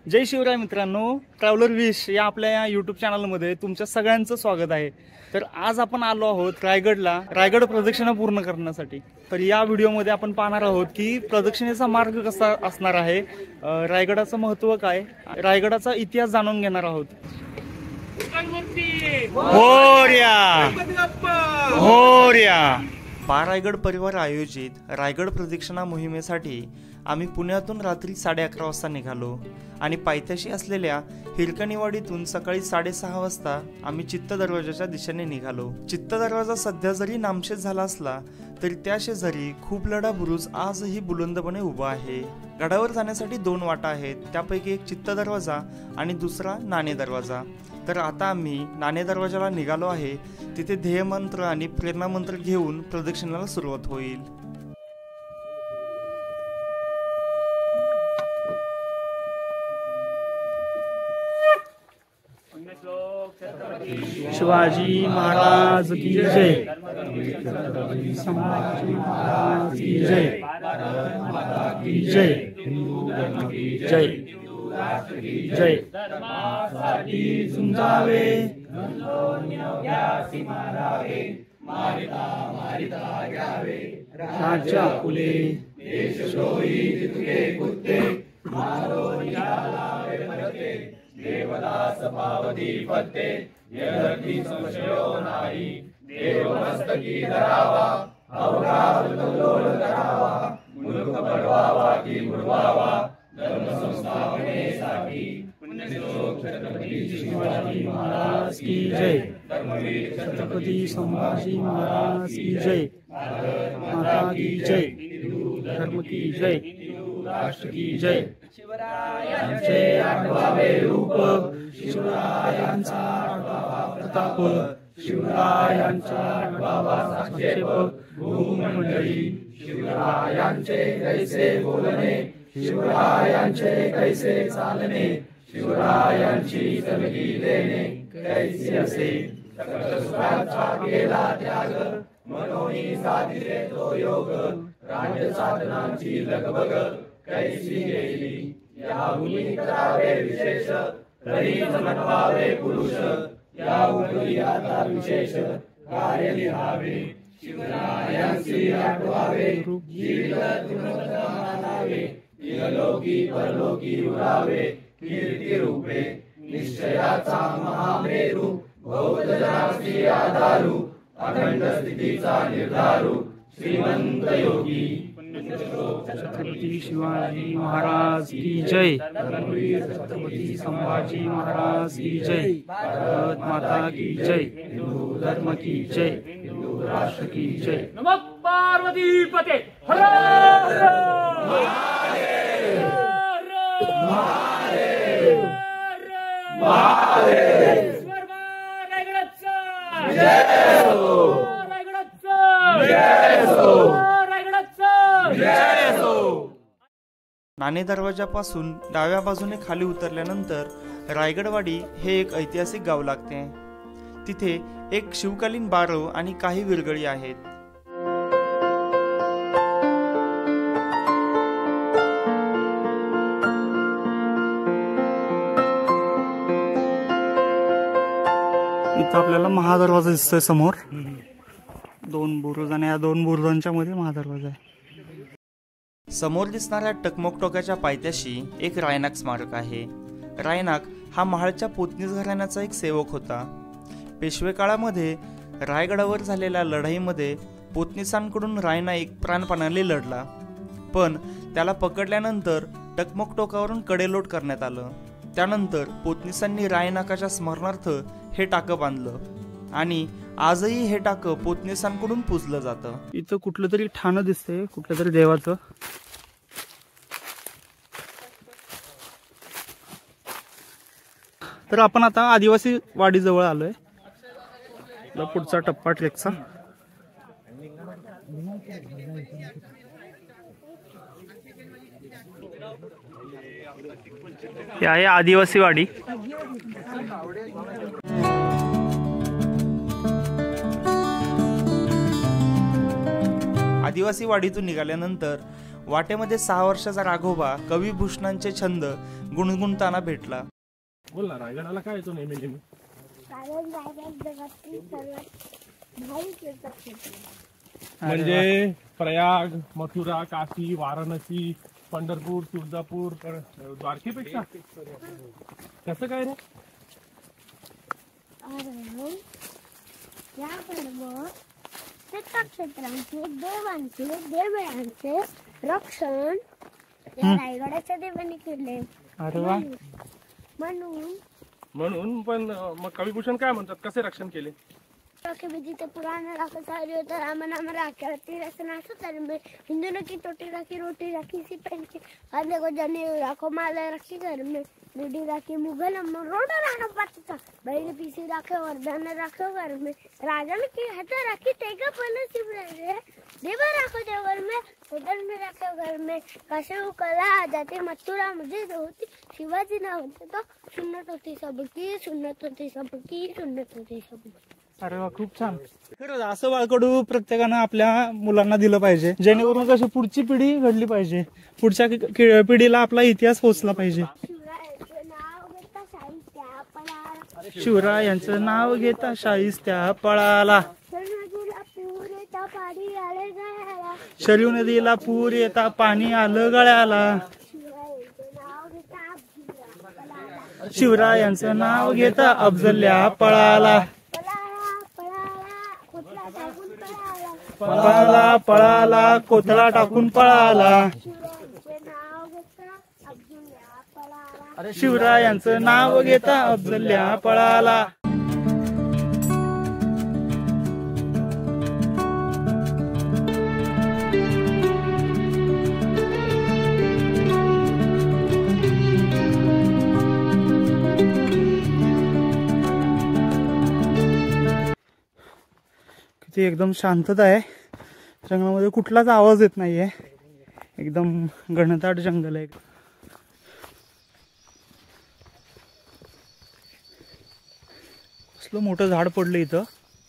जय शिवराय मित्रांनो, traveller wish या आपल्या यूट्यूब चॅनलमध्ये तुमच्या सगळ्यांचं स्वागत आहे। तर आज आपण आलो आहोत रायगडला, रायगड प्रदक्षिणा पूर्ण करण्यासाठी। तर या व्हिडिओमध्ये आपण पाहणार आहोत की प्रदक्षिणेचा मार्ग कसा असणार आहे, रायगडाचं महत्त्व काय, रायगडाचा इतिहास जाणून घेणार आहोत। रायगड परिवार आयोजित रायगड प्रदक्षिणा मोहिमेसाठी आम्ही पुण्यातून रात्री 11:30 वाजता निघालो आणि पायथ्याशी असलेल्या हिरकणीवाडीतून सकाळी 6:30 वाजता आम्ही चित्त दरवाजाच्या दिशेने निघालो। चित्त दरवाजा सध्या जरी नामशेष झाला असला तरी त्या शेजारी खूप लढा बुरुज आजही बुलंदपणे उभा आहे। गडावर जाण्यासाठी 2 वाटा आहेत, त्यापैकी एक चित्त दरवाजा आणि दुसरा नाणे दरवाजा। तर आता आम्ही नाणे दरवाजाला निघालो आहे, तिथे ध्येयमंत्र आणि प्रेरणा मंत्र घेऊन प्रदक्षिणेला सुरुवात होईल। शिवाजी महाराज की जय, संभाजी महाराज की जय, जय जय जय। धर्मासाठी झुंजावे, राजा फुले देशद्रोही तुके कुत्ते, देवदास पावती पत्ते, यदि संशयो नाही, देवमस्तकी धरावा, अवघात कल्लोळ करावा, मुलुक पडवावा की मुडवावा, धर्म संस्थापनेसाठी। पुण्यश्लोक छत्रपती शिवाजी महाराज की जय, धर्मवीर छत्रपती संभाजी महाराज की जय, भारत माता की जय, हिंदू धर्म की जय, हिंदू राष्ट्र की जय। शिवरायांचे 8वे रूप, शिवरायांचा 8वा प्रताप, शिवरायांचा 8वा साक्षेप, भूमंडळी शिवरायांचे कैसे बोलणे, शिवरायांचे कैसे चालणे, शिवरायांची तलगी देणे कैसी असे, सकळ सुखाचा केला त्याग, मनोनी साधिले तो योग, राज्य साधनांची लगबग कैसी गेली, याहुनी करावे विशेष, तरी म्हणवावे पुरुष, याहुनी आता विशेष कार्य लिहावे, शिवरायांची आठवावे, जीवित गुणवत्ता मानावे, इहलोकी परलोकी उरावे, कीर्ती रूपे निश्चयाचा महामेरू, भौतजनाची आधारू, अखंड स्थितीचा निर्धारू, श्रीमंत योगी। छत्रपती शिवाजी महाराज की जय, धर्मवीर छत्रपती संभाजी महाराज की जय, भारत माता की जय, हिंदू धर्म की जय, हिंदू राष्ट्र की जय। नमः पार्वती पते, हर हर महादेव, महादेव, महादेव। रायगडाचा जय हो, रायगडाचा जय हो, नाणे दरवाजापासून डाव्या बाजूने खाली उतरल्यानंतर रायगडवाडी हे एक ऐतिहासिक गाव लागते। तिथे एक शिवकालीन बारव आणि काही विरगळी आहेत। इथं आपल्याला महादरवाजा दिसतोय समोर, 2 बुरुज आणि या 2 बुरुजांच्या मध्ये महादरवाजा आहे। समोर दिसणाऱ्या टकमक टोकाच्या पायथ्याशी एक रायनाक स्मारक आहे। रायनाक हा महाडच्या पोतनीस घराण्याचा एक सेवक होता। पेशवे काळामध्ये रायगडावर झालेल्या लढाईमध्ये पोतनीसांकडून रायनाईक प्राणपणाने लढला, पण त्याला पकडल्यानंतर टकमक टोकावरून कडेलोट करण्यात आलं। त्यानंतर पोतनीसांनी रायनाकाच्या स्मरणार्थ हे टाकं बांधलं आणि आजही हे टाकं पोतनीसांकडून पूजलं जातं। इथं कुठलं तरी ठाणं दिसतंय, कुठलं तरी देवाचं। तर आपण आता आदिवासी वाडी जवळ आलोय, पुढचा टप्पा ट्रेकचा। हे आहे आदिवासी वाडी। आदिवासी वाडीतून निघाल्यानंतर वाटेमध्ये 6 वर्षाचा राघोबा कविभूषणांचे छंद गुणगुणताना भेटला. बोल ना, रायगडाला काय येतो नेहमी नेहमी? म्हणजे प्रयाग, मथुरा, काशी, वाराणसी, पंढरपूर, तुळजापूर, द्वारकेपेक्षा कसं काय रे? तीर्थक्षेत्रांचे देवांचे देवळांचे रक्षण रायगडाच्या देवांनी केले. म्हणून पण मग कविभूषण काय म्हणतात, कसे रक्षण केले? जिते पुराना राखो सारियो तो राम नाम राखे रति रसना सुतर में हिंदू ने की टोटी राखी रोटी राखी सी पहन के आधे को जने राखो माला रखी घर में रूढ़ी राखी मुगल रोड राणा पत्ता बैल पीसी राखे वरदान राखो घर में राजन की हता राखी तेगा पले सिमरे देवा राखो देवर में उधर में राखो घर में काशे कला आ जाती मथुरा मुझे होती शिवाजी ना होते तो सुन्नत होती सबकी सुन्नत होती सबकी सुन्नत होती सबकी. अरे वा, खूप छान. खरंच असं बाळकडू प्रत्येकानं आपल्या मुलांना दिलं पाहिजे, जेणेकरून कशी पुढची पिढी घडली पाहिजे, पुढच्या पिढीला आपला इतिहास पोहोचला पाहिजे. शिवरायांचं नाव घेता शाहिस्त्या पळाला, शरयू नदीला पूर येता पाणी आलं गळ्याला. शिवरायांचं नाव घेता अफजल्या पळाला, पळाला पळाला कोथळा टाकून पळाला. शिवरायांचं नाव घेता अफजल्या पळाला. किती एकदम शांतता आहे, जंगलामध्ये कुठलाच आवाज येत नाहीये, एकदम घनदाट जंगल आहे. कसलं मोठं झाड पडलं इथं.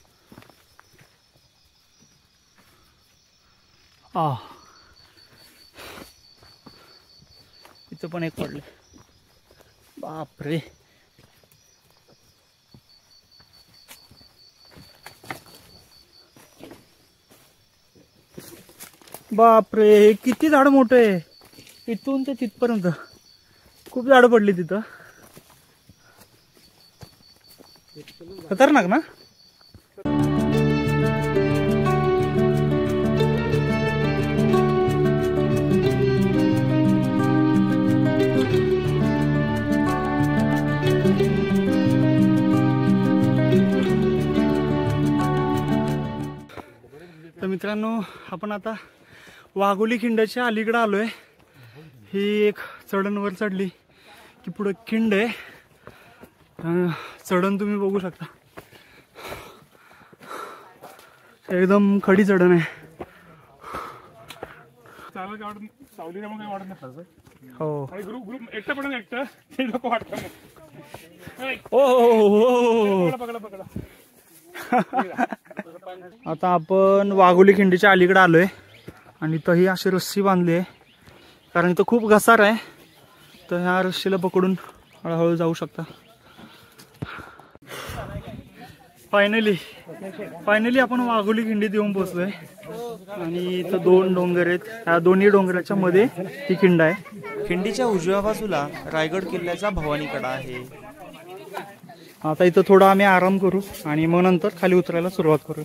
इथं पण एक पडले. बापरे, बापरे, किती झाड मोठं आहे. इथून ते तिथपर्यंत खूप झाडं पडली तिथं. खतरनाक ना. तर मित्रांनो, आपण आता वाघोली खिंडाच्या अलीकडे आलोय. ही एक चढणवर चढली की पुढे खिंड आहे. चढण तुम्ही बघू शकता, एकदम खडी चढण आहे. हो, आता आपण वाघोली खिंडीच्या अलीकडे आलोय आणि इथंही अशी रस्सी बांधली आहे, कारण इथं खूप घसार आहे. तर ह्या रस्सीला पकडून हळूहळू जाऊ शकता. फायनली आपण वाघोली खिंडीत येऊन पोहोचलोय आणि इथं 2 डोंगर आहेत. ह्या दोन्ही डोंगराच्या मध्ये ही खिंड आहे. खिंडीच्या उजव्या बाजूला रायगड किल्ल्याचा भवानीकडा आहे. आता इथं थोडा आम्ही आराम करू आणि मग नंतर खाली उतरायला सुरुवात करू.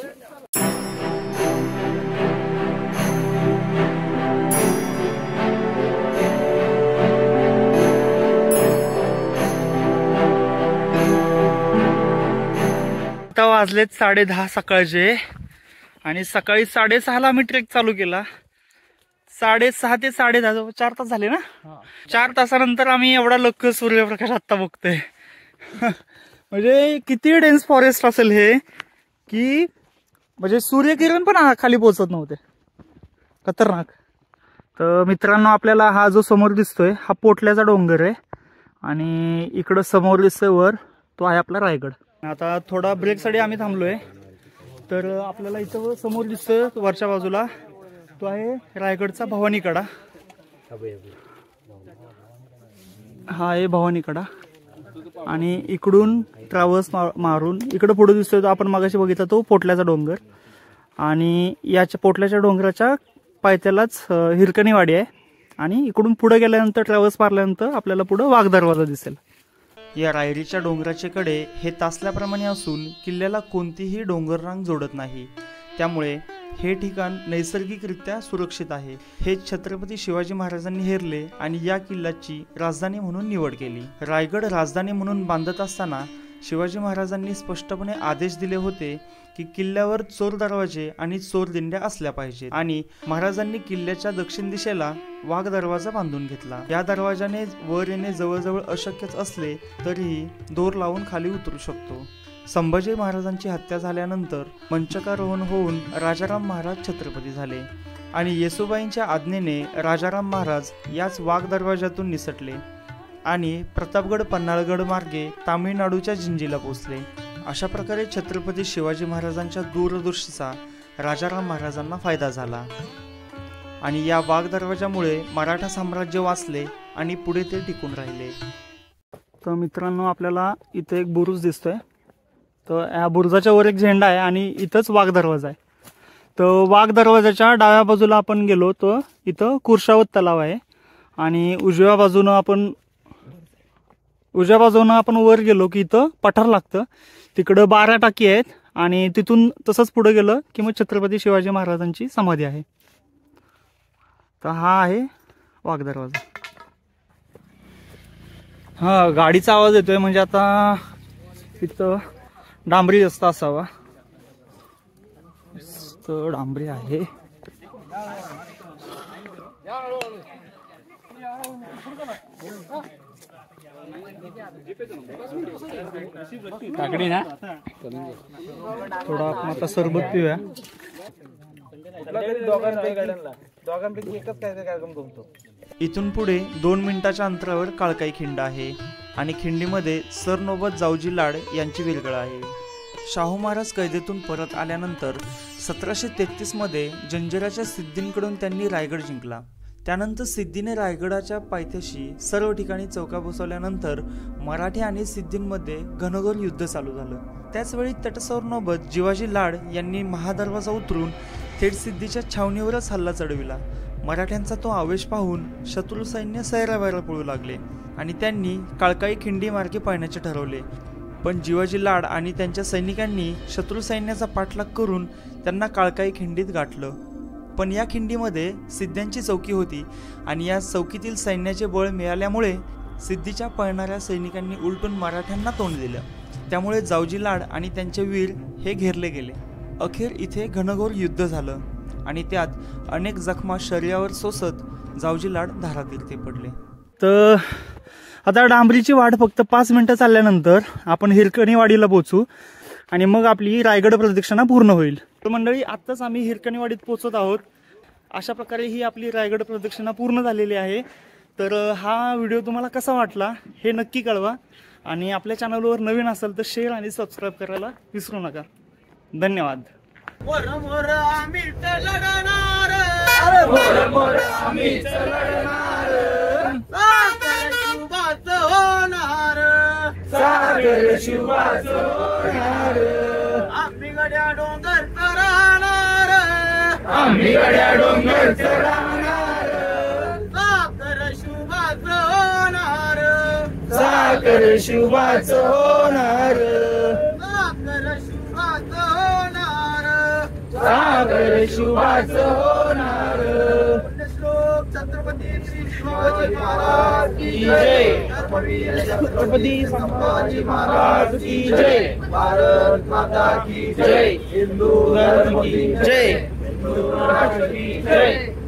आता वाजलेत 10:30 सकाळचे आणि सकाळी 6:30 आम्ही ट्रेक चालू केला. 6:30 ते 10:30 4 तास झाले ना. 4 तासानंतर आम्ही एवढा लख सूर्यप्रकाश आता बघतोय. म्हणजे किती डेन्स फॉरेस्ट असेल हे, की म्हणजे सूर्यकिरण पण खाली पोहोचत नव्हते. खतरनाक. तर मित्रांनो, आपल्याला हा जो समोर दिसतोय हा पोटल्याचा डोंगर आहे आणि इकडं समोर दिसतोय वर, तो आहे आपला रायगड. आता थोडा ब्रेकसाठी आम्ही थांबलोय. तर आपल्याला इथं समोर दिसतोय वरच्या बाजूला तो आहे रायगडचा भवानीकडा. हा आहे भवानीकडा आणि इकडून ट्रॅव्हल्स मारून इकडे पुढे दिसतोय तो आपण मागाशी बघितला तो पोटल्याचा डोंगर आणि याच्या पोटल्याच्या डोंगराच्या पायथ्यालाच हिरकणीवाडी आहे आणि इकडून पुढे गेल्यानंतर ट्रॅव्हल्स मारल्यानंतर आपल्याला पुढे वाघ दरवाजा दिसेल. या रायरीच्या डोंगराचे कडे हे तासल्याप्रमाणे असून किल्ल्याला कोणतीही डोंगररांग जोडत नाही, त्यामुळे हे ठिकाण नैसर्गिकरित्या सुरक्षित आहे. हे छत्रपती शिवाजी महाराजांनी हेरले आणि या किल्ल्याची राजधानी म्हणून निवड केली. रायगड राजधानी म्हणून बांधत असताना शिवाजी महाराजांनी स्पष्टपणे आदेश दिले होते की किल्ल्यावर चोर दरवाजे आणि चोर दिंड्या असल्या पाहिजेत आणि महाराजांनी किल्ल्याच्या दक्षिण दिशेला वाघ दरवाजा बांधून घेतला. या दरवाजाने वर येणे जवळजवळ अशक्यच असले तरीही दोर लावून खाली उतरू शकतो. संभाजी महाराजांची हत्या झाल्यानंतर मंचकारोहण होऊन राजाराम महाराज छत्रपती झाले आणि येसुबाईंच्या आज्ञेने राजाराम महाराज याच वाघ दरवाजातून निसटले आणि प्रतापगड पन्हाळगड मार्गे तामिळनाडूच्या जिंजीला पोहोचले. अशा प्रकारे छत्रपती शिवाजी महाराजांच्या दूरदृष्टीचा राजाराम महाराजांना फायदा झाला आणि या वाघ दरवाजामुळे मराठा साम्राज्य वाचले आणि पुढे ते टिकून राहिले. तर मित्रांनो आपल्याला इथे एक बुरुज दिसतोय. तर ह्या बुरुजाच्या वर एक झेंडा आहे आणि इथंच वाघ दरवाजा आहे. तर वाघ दरवाजाच्या डाव्या बाजूला आपण गेलो तर इथं कुर्शावत तलाव आहे आणि उजव्या बाजूनं आपण वर गेलो की इथं पठार लागतं. तिकडं 12 टाकी आहेत आणि तिथून तसंच पुढे गेलं की मग छत्रपती शिवाजी महाराजांची समाधी आहे. तर हा आहे वाघ दरवाजा. हा गाडीचा आवाज येतोय म्हणजे आता इथं डांबरी रस्ता असावा. तर डांबरी आहे. काकडी ना थोडा आपण आता सरबत पिऊया. दोघांपैकी एकच काय कार्यक्रम जमतो. इथून पुढे 2 मिनिटाच्या अंतरावर काळकाई खिंड आहे आणि खिंडीमध्ये सरनोबत जावजी लाड यांची विरगळ आहे. शाहू महाराज कैदेतून परत आल्यानंतर 1733 मध्ये जंजिराच्या सिद्धींकडून त्यांनी रायगड जिंकला. त्यानंतर सिद्धीने रायगडाच्या पायथ्याशी सर्व ठिकाणी चौका बसवल्यानंतर मराठी आणि सिद्धींमध्ये घनघोर युद्ध चालू झालं. त्याचवेळी तटसरनोबत जिवाजी लाड यांनी महादरवाजा उतरून थेट सिद्धीच्या छावणीवरच हल्ला चढविला. मराठ्यांचा तो आवेश पाहून शत्रू सैन्य सैरावैरा पळू लागले आणि त्यांनी काळकाई खिंडी मार्गे पळण्याचे ठरवले. पण जिवाजी लाड आणि त्यांच्या सैनिकांनी शत्रू सैन्याचा पाठलाग करून त्यांना काळकाई खिंडीत गाठलं. पण या खिंडीमध्ये सिद्ध्यांची चौकी होती आणि या चौकीतील सैन्याचे बळ मिळाल्यामुळे सिद्धीच्या पळणाऱ्या सैनिकांनी उलटून मराठ्यांना तोंड दिलं. त्यामुळे जावजी लाड आणि त्यांचे वीर हे घेरले गेले. अखेर इथे घनघोर युद्ध झालं आणि त्यात अनेक जखमा शरीरावर सोसत जावजी लाड धारातीर्थी पडले. तर आता डांबरीची वाट फक्त 5 मिनिटं चालल्यानंतर आपण हिरकणीवाडीला पोहोचू आणि मग आपली रायगड प्रदक्षिणा पूर्ण होईल. तर मंडळी आत्ताच आम्ही हिरकणीवाडीत पोहोचत आहोत. अशा प्रकारे ही आपली रायगड प्रदक्षिणा पूर्ण झालेली आहे. तर हा व्हिडिओ तुम्हाला कसा वाटला हे नक्की कळवा आणि आपल्या चॅनलवर नवीन असाल तर शेअर आणि सबस्क्राईब करायला विसरू नका. धन्यवाद. सागर शिवाचं होणार, आम्ही गड्या डोंगर चढणार, आम्ही गड्या डोंगर चढणार. सागर शिवाचं होणार, सागर शिवाचं होणार, सागर शिवाचं होणार, सागर शिवाचं होणार. श्लोक छत्रपती श्री शिवाजी महाराज की जय. छत्रपती संभाजी महाराज की जय. भारत माता की जय. हिंदू धर्म की जय. हिंदू राष्ट्र की जय.